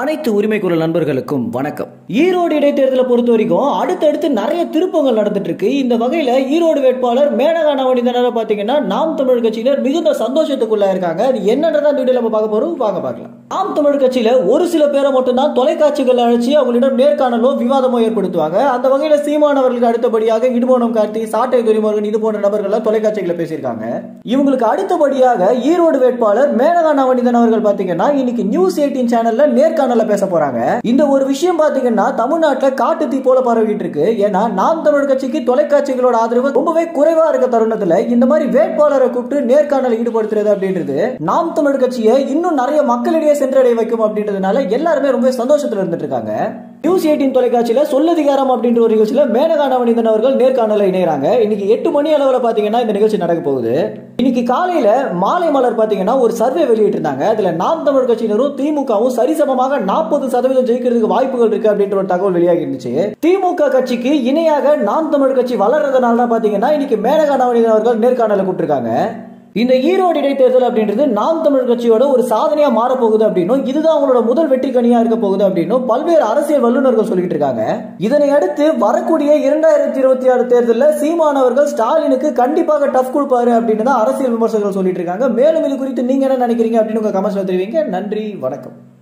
அனைத்து உரிமை குரல் நண்பர்களுக்கும் வணக்கம். ஈரோடு இடைத்தேர்தலை பொறுத்த வரைக்கும் அடுத்தடுத்து நிறைய திருப்பங்கள் நடந்துட்டு இருக்கு. இந்த வகையில ஈரோடு வேட்பாளர் மேனகா நவநீதனால பாத்தீங்கன்னா நாம் தமிழர் கட்சியினர் மிகுந்த சந்தோஷத்துக்குள்ள இருக்காங்க. அது என்னன்றதான் வீடியோல நம்ம பார்க்க போறோம், வாங்க பார்க்கலாம். நாம் தமிழர் கட்சியில ஒரு சில பேரை மட்டும் தான் தொலைக்காட்சிகள் அழைச்சி அவங்களிடம் நேர்காணலோ விவாதமோ ஏற்படுத்துவாங்க. அந்த வகையில சீமான் அவர்களுக்கு அடுத்தபடியாக இடுமோனம் கார்த்தி, சாட்டை துரைமுருகன் இது போன்ற நபர்கள் தொலைக்காட்சிகளை பேசியிருக்காங்க. இவங்களுக்கு அடுத்தபடியாக ஈரோடு வேட்பாளர் மேனகா நவநீதன் அவர்கள் பாத்தீங்கன்னா இன்னைக்கு நியூஸ் 18 சேனல்ல நேர்காணல பேச போறாங்க. இந்த ஒரு விஷயம் பாத்தீங்கன்னா தமிழ்நாட்டுல காட்டு தீ போல பரவிட்டு இருக்கு. ஏன்னா நாம் தமிழர் கட்சிக்கு தொலைக்காட்சிகளோட ஆதரவு ரொம்பவே குறைவா இருக்க தருணத்துல இந்த மாதிரி வேட்பாளரை கூப்பிட்டு நேர்காணல் ஈடுபடுத்துறது அப்படின்றது நாம் தமிழர் கட்சியை இன்னும் நிறைய மக்களிடையே சென்றடைய வைக்கும் அப்படின்றதுனால எல்லாருமே ரொம்ப சந்தோஷத்துல இருந்துட்டு இருக்காங்க. நியூஸ் 18 தொலைக்காட்சியில சொல்லதிகாரம் அப்படின்ற ஒரு நிகழ்ச்சியில மேனகா நவநீதன் அவர்கள் நேர்காணல இணையறாங்க. இன்னைக்கு 8 மணி அளவுல பாத்தீங்கன்னா இந்த நிகழ்ச்சி நடக்க போகுது. இன்னைக்கு காலையில மாலை மலர் பாத்தீங்கன்னா ஒரு சர்வே வெளியிட்டு இருந்தாங்க. அதுல நாம் தமிழர் கட்சியினரும் திமுகவும் சரிசமமாக 40% ஜெயிக்கிறதுக்கு வாய்ப்புகள் இருக்கு அப்படின்ற ஒரு தகவல் வெளியாகி இருந்துச்சு. திமுக கட்சிக்கு இணையாக நாம் தமிழர் கட்சி வளர்றதுனால தான் பாத்தீங்கன்னா இன்னைக்கு மேனகா நவநீதன் அவர்கள் நேர்காணல கூப்பிட்டிருக்காங்க. இந்த ஈரோடு இடைத்தேர்தல் அப்படின்றது நாம் தமிழர் கட்சியோட ஒரு சாதனையா மாறப்போகுது அப்படின்னும் இதுதான் அவங்களோட முதல் வெற்றி கனியா இருக்க போகுது அப்படின்னும் பல்வேறு அரசியல் வல்லுநர்கள் சொல்லிட்டு இருக்காங்க. இதனை அடுத்து வரக்கூடிய 2026 தேர்தலில் சீமான் அவர்கள் ஸ்டாலினுக்கு கண்டிப்பாக டஃப் கொடுப்பாரு அப்படின்னு தான் அரசியல் விமர்சகர்கள் சொல்லிட்டு இருக்காங்க. மேலும் இது குறித்து நீங்க என்ன நினைக்கிறீங்க அப்படின்னு உங்க கமெண்ட்ஸ்ல தெரிவிங்க. நன்றி, வணக்கம்.